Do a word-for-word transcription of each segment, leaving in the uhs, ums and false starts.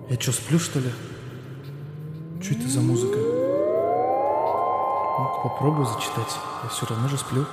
Я чё, сплю, что ли? Чё это за музыка? Ну-ка попробую зачитать. Я все равно же сплю.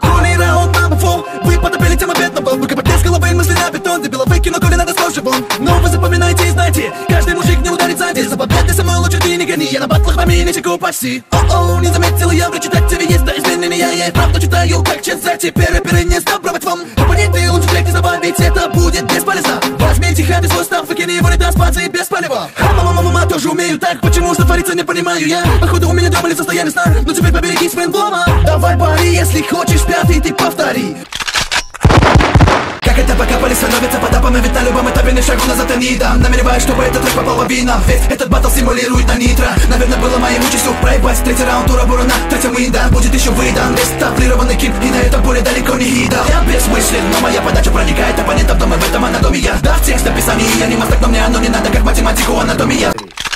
Вы потопили тему бедного. Рука подлез головы, мысли на бетон. Дебила выкину, коли надо сложить вон. Но вы запоминаете и знаете, каждый мужик не ударит сзади. За победы самой лучше ты не гони. Я на батлах вами не чеку почти. О-о, не заметил я, прочитать тебе есть, да измени меня. Я и правду читаю, как ченца. Теперь рэперы не сдобровать вам. Оппоненты лучше трек не забавить, это будет бесполезно. Возьмите хаби свой став, выкини его, не даст пацы без палева. Мама-мама-мама тоже умею так, почему что творится, не понимаю я. Походу у меня дома ли состояние сна, но теперь поберегись фэндлома. Давай пари, если хочешь пятый, ты повтори. Как это покопали, становится подапами, ведь на любом этапе не шагу назад я не дам. Намереваюсь, чтобы этот трек попал в вина. Весь этот батл симулирует на нитро. Наверное, было моей участью проебать третий раунд ура бура на третьем инда. Будет еще выдан рестафлированный кин, и на этом поле далеко не еда. Я бессмыслен, но моя подача проникает оппонентов, дома в этом анатомия. Да, в текст описании я не мастак, но мне оно не надо, как математику анатомия.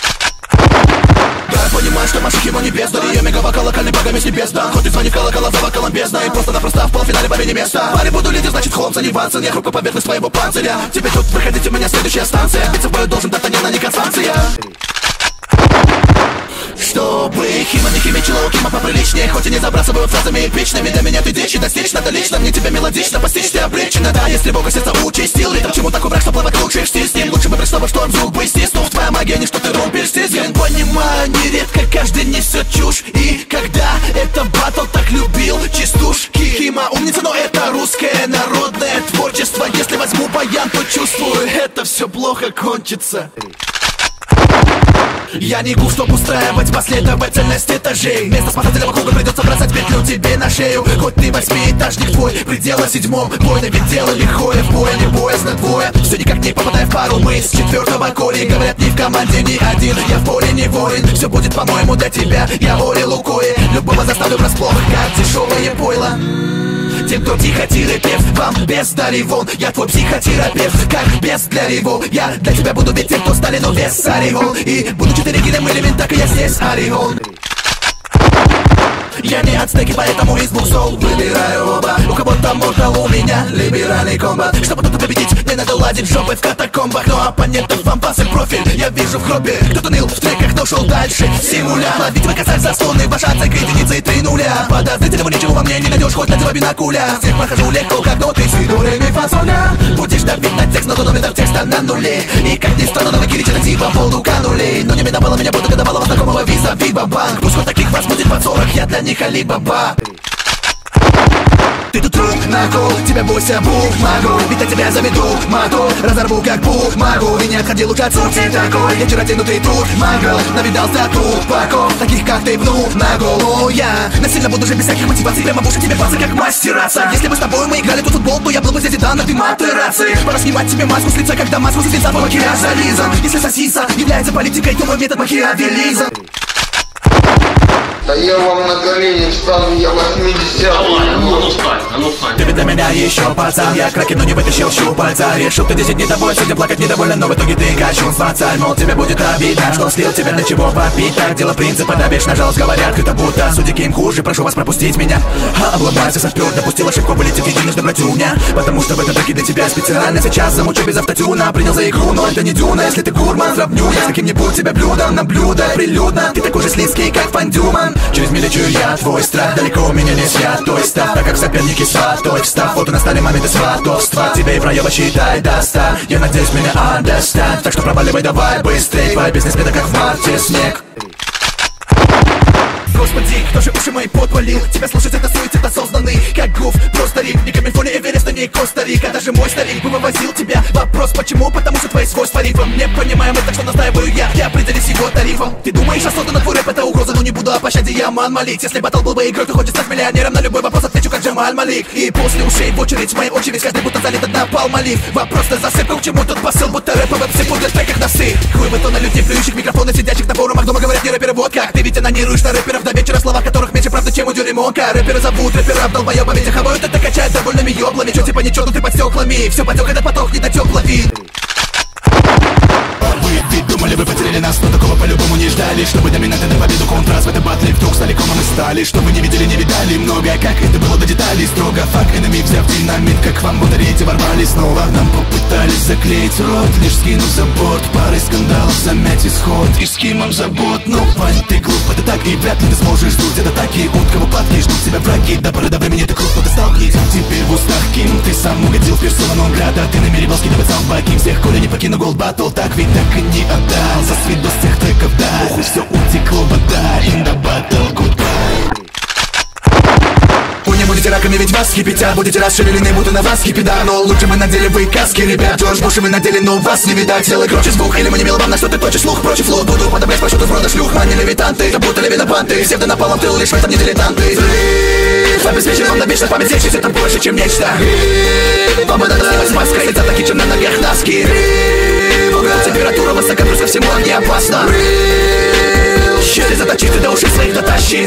Понимаю, что машик его небес, да ее мега-вокал локальный богами с небес, да. Хоть и звони колокола за вокалом бездна, и просто-напросто в полуфинале бабе не место. Парень буду лидер, значит Холмс, а не Ватсон. Я хрупкую поверхность своего панциря. Тебе тут проходите, у меня следующая станция. Биться в бою должен Д'Артаньян, а не Констанция. Чтобы хима не химичила, у Кима поприличнее. Хоть и не забрасываю фразами эпичными. Для меня ты дичь, и достичь надо лично. Мне тебя мелодично, постичь ты облегчено. Да, если Бога сердца участил, летом чему такой враг, что плавать лучше штиль с ним. Лучше бы пришло во шторм, зубы стиснув. Твоя магия не что ты румпель стизген. Понимаю, нередко каждый несет чушь. И когда это батл так любил частушки. Хима умница, но это русское народное творчество. Если возьму баян, то чувствую, это все плохо кончится. Я не гусь, чтоб устраивать последовательность этажей. Вместо спасательного круга придется бросать петлю тебе на шею. Хоть ты восьмиэтажник твой, предела седьмом. Бойно ведь дело лихое, в бое не боязно двое. Все никак не попадая в пару, мы с четвертого коли. Говорят, ни в команде ни один, я в поле не воин. Все будет, по-моему, для тебя, я воле лукое. Любого заставлю врасплох, как дешевое пойло. Тем, кто психотерапевт, вам без дари вон. Я твой психотерапевт, как без для реву. Я для тебя буду ведь тем, кто Сталину вес Орион. И буду четыре гидом элемент, так и я здесь Орион. Я не ацтеки, поэтому из двух сол выбираю оба. У кого-то Mortal, у меня либеральный комбат. Чтобы тут победить, не надо ладить жопы в катакомбах. Но оппонентов вам пасы профиль, я вижу в хробе. Кто-то ныл в треках, но шел дальше. Симуля, ловить вы косарь за стоны. Ваша оценка единицы и три нуля. Подозрительного ничего во мне не найдешь, хоть на дело бинокуля. Всех прохожу легко, как ноты с видурами фасоля. Будешь давить на текст, но тонометр текста на нуле. И как ни странно, на киричи типа полуканули. Но не миновало меня, будто годовалого знакомого виза Виба-банк. Пусть хоть таких вас будет под сорок, я для них Алибаба. Ты тут рук на кол, тебя бойся бумагу. Ведь я тебя заведу, мотор разорву как бумагу. И не отходи лучше от сути такой. Вечера тянутый тут магл, навидался тупаков, таких как ты пнул на голову. Я насильно буду же без всяких мотиваций, прямо в уши тебе пасы как мастераться. Если бы с тобой мы играли тут футбол, то я был бы здесь и дан, а ты матерации. Пора снимать тебе маску с лица, когда маску с лица по макияж зализан. Если сосиса является политикой, то мой метод макиавелизм. Да я вам на колени встану, я восьмидесятый. А ну встань, а ну встань. Ты ведь для меня еще пацан, я кракен, но не вытащил щупальца. Решил ты десять дней тобой, сидя плакать недоволен, но в итоге ты кощунство царь. Мол, тебе будет обидно, что слил тебя для чего попить. Так дело принципа, добишь на жалость, говорят, это будто судьи кем хуже, прошу вас пропустить меня. А обломайся, сопер, допустил ошибку, вылетит единожды братюня. Потому что в этом треке для тебя специально сейчас замучу без автотюна. Принял за игру, но это не дюна, если ты гурман, сравню я с каким-нибудь тебя блюдом на блюдо прилюдно. Ты такой же слизкий, как фандюман. Через миличу я твой страх, далеко у меня не святой став. Так как соперники сватой встав, вот у нас стали моменты сватовства. Тебе и проеба считай до ста, я надеюсь меня understand. Так что проваливай давай быстрей, твоя песня спета как в марте снег. Господи, кто же уши мои подвалил? Тебя слушать это суицид осознанный, как гуф, просто риф. Не Калифорния, Эверест, не Коста-Рика. Даже мой старик бы вывозил тебя. Вопрос почему? Потому что твои свойства рифом не понимаем, так что настаиваю я. Я определюсь его тарифом. Ты думаешь, осознанно твой рэп это угроза, но не буду о пощаде я ман молить. Если батл был бы игрой, то хочет стать миллионером. На любой вопрос отвечу как Джамаль Малик. И после ушей в очередь, в моей очередь, каждый будто залит одна палмалив. Вопрос-то засыпка, к чему тут посыл, будто рэповый психуд в треках носы. Хуй бы то на людей, плюющих микрофоны, сидящих на форумах, дома говорят не рэперы, вот как. Ты ведь анонируешь на рэперов до вечера, слова которых меньше правда, чем у дюремонка. Рэперы зовут рэперов долбоёбами, тех хавают, это качает довольными ёблами. Чё типа ничего, но ты под стёклами. Всё потёк, этот поток не дотёк, лови. Вы ведь думали, вы потеряли нас, но такого по-любому не ждали. Чтобы доминанты на победу контраст в этой батле вдруг стали комом и стали. Что вы не видели, не видали многое, как это было до деталей. Строго фак, энеми взяв динамит, как вам батареи ворвались снова. Нам попытались пытались заклеить рот, лишь скинув за борт парой скандалов, замять исход и с Кимом забот. Но, пань, ты глуп, это так, и вряд ли ты сможешь дуть. Это такие утка в упадке, ждут тебя враги. До поры до времени ты крупно достал близ. Теперь в устах Ким, ты сам угодил в персону нон грата. Ты намеревал скидывать самбаки, всех, коли не покину голд баттл. Так ведь так и не отдал, за свидос всех треков, да. Ох, все утекло, вода, in the battle, goodbye. Хуйня, будете раками, ведь вас кипятят. Будете расшевелены, будто на вас кипида. Но лучше мы надели вы каски, ребят. Джордж Буш, вы надели, но вас не видать. Целый кроче звук, или мы не мило вам, на что ты точишь слух. Против флот, буду подобрать по счету сброда шлюх. Мани левитанты, это будто левинопанты. Севда напалом, ты лишь в этом не дилетанты. Взрыв обеспечен вам на вечность память сечись. Это больше, чем нечто. Вам бы надо снимать с маской, лица такие, чем на ногах носки. Температура высока, плюс ко всему не опасно. Щели заточи, ты до ушей своих дотащи.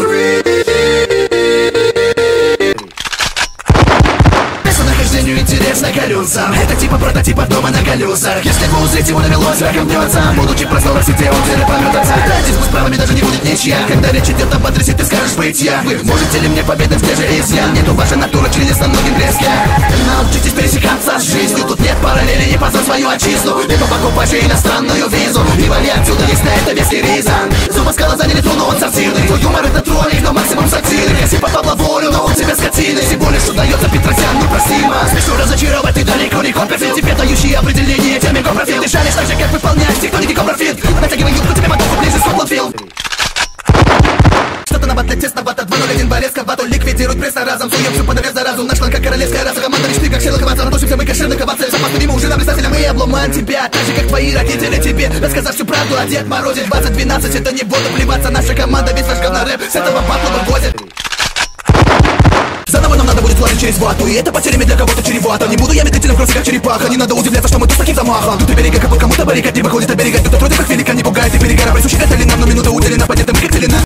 Интересно колесам. Это типа прототипа дома на колесах. Если вы узрите его навелось, раком бьется. Будучи просторах сети, он тебе пометаться. Дайте с правами даже не будет ничья. Когда речь идет об адресе, ты скажешь быть я. Вы можете ли мне поведать, где же изъян? Нету ваша натура, членец на многим блеске. Научитесь пересекаться с жизнью. Тут нет параллели, не позор свою отчизну. Либо покупайте иностранную визу, либо ли отсюда есть на это весь резон. Зуба скала заняли тру, но он сортирный. Твой юмор это троллинг, но максимум сатиры. Если попал в волю, но он тебя скотины. Тем более, что дается Петросян, ну простимо. Смешу разочаровать, ты далеко не конпрофит. Тебе дающие определение теме конпрофит. Ты шаришь так же, как выполнять тектоники конпрофит. Натягивай юбку, тебе мотовку ближе, Скотландфилд. Что-то на батле тесновато, два ноль один борец, батл ликвидирует пресс на разом. Суем всю подавец за разум, наш как королевская раса. Команда лишь ты, как Шерлок Холмс, натушимся мы, как Шерлок Холмс. Запасны ему уже на блистателя, мы обломаем тебя. Так же, как твои родители тебе, рассказав всю правду о Дед Морозе. Двадцать двенадцать, это не воду плеваться. Наша команда весь ваш говнорэп с этого батла вывозит. Заново нам надо будет лазить через вату, и это потерями для кого-то чревато. Не буду я метателем в кроссе, как черепаха. Не надо удивляться, что мы тут с таким замахом. Тут и берега, как будто кому-то баррикад не выходит оберегать. Тут вроде как великан не пугает и перегара. Присущий это ли нам, но минута уделена, поднята мы как целина.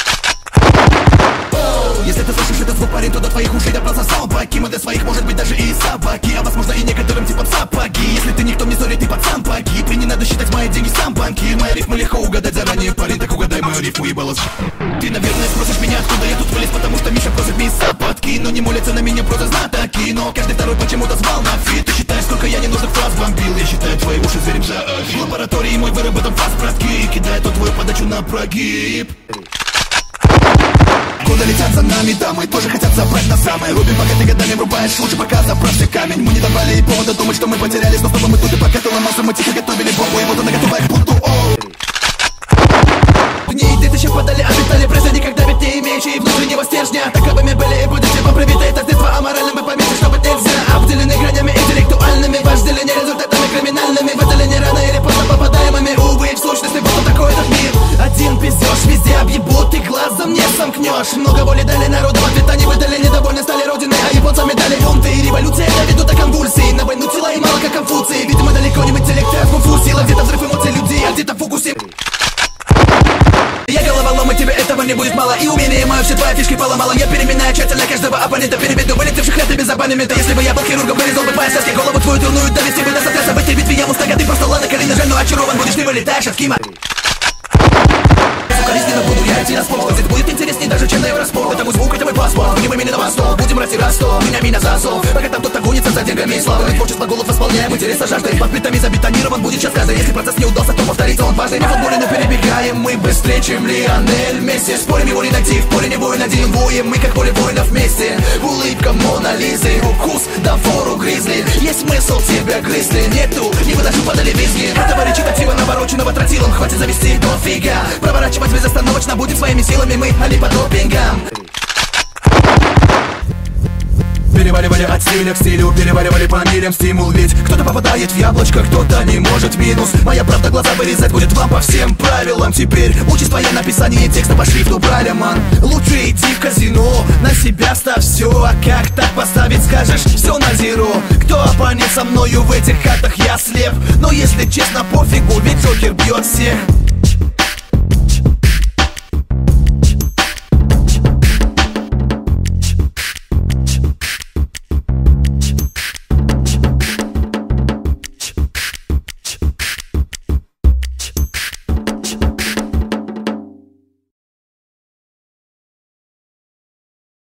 Если ты слышишь этот звук, парень, то до твоих ушей добрался саундбаки. Мы для своих, может быть, даже и собаки, а возможно и некоторым типом сапоги. Если ты никто не ссорит, ты пацан погиб. И не надо считать мои деньги, сам банкир. Мои рифмы легко угадать заранее, парень, так угадай мою рифму, ебалась. Ты, наверное, спросишь меня, откуда я тут вылез, потому что Миша просит мне сапотки. Но не молятся на меня просто знатоки. Но каждый второй почему-то звал на фит. Ты считаешь, сколько я ненужных фраз бомбил? Я считаю твои уши зверем за афи. В лаборатории мой выработан фаз, братки. Кидает тот твою подачу на прогиб. Годы летят за нами, да, мы тоже хотят забрать нас самое. Рубим, пока ты годами врубаешь, лучше пока забрался камень. Мы не давали ей повода думать, что мы потерялись, но снова мы тут, и пока ты ломался, мы тихо готовили бомбу, и вот она готова к бунту, оу. Дни и тысячи подали, обитали пресса, никогда ведь не имеющие внутреннего стержня. Таковыми были и будете вам привиты, это с детства аморальным и поменьше, чтобы нельзя. Обделены гранями интеллектуальными, вожделены результатами криминальными. В это ли не рано или поздно попадаемыми, увы, в сущности, вот такой этот мир. Один пиздёж, везде объебут, ты глазом не сомкнешь. Много воли дали народу, в ответ они выдали, недовольны стали родиной, а японцами дали бунты и революции доведут до конвульсий. На войну тела и мало как Конфуций, видимо далеко не в интеллекте, а в кунг-фу сила. Где-то взрыв эмоций людей, а где-то в фокусе. Я головолом, и тебе этого не будет мало. И умение мое, все твои фишки поломало. Я переминаю тщательно каждого оппонента, переведу вылетевших лет без абонемента. Если бы я был хирургом, вырезал бы твои соски, голову твою дурную довести бы до сотряса. В этой битве я мустага, ты просто ладно, колено жаль, но очарован будешь, не вылетаешь от Кима. Укоризненно буду я идти на спор. Здесь будет интересней даже, чем на Евроспорт. Это мой звук, это мой паспорт. Гневы меня на восток, будем расти ростов. Меня меня засов, пока там кто-то гонится за деньгами и славой. Творчество голов восполняем, интереса жаждой. Под плитами забетонирован будет сейчас каждый. Если процесс не удался, то повторится он важный. Не в футболе, но перебегаем мы быстрее, чем Лионель Месси. Спорим его не найти, в поле не воин один воем. Мы как поле воинов вместе. Улыбка Мона Лизы, укус да фору гризли. Есть смысл тебя грызли, нету, не выношу подали визги. Этого речитатива навороченного тротилом хватит завести дофига. Проворачивать безостановочно будем своими силами мы, а не по допингам. Переваривали от стиля к стилю, переваривали по милям стимул. Ведь кто-то попадает в яблочко, кто-то не может минус. Моя правда глаза вырезать будет вам по всем правилам. Теперь участь твоя написание текста по шрифту Брайля, ман. Лучше иди в казино, на себя ставь все. А как так поставить, скажешь, все на зеро. Кто оппонент со мною в этих картах, я слеп. Но если честно, пофигу, ведь Джокер бьет всех.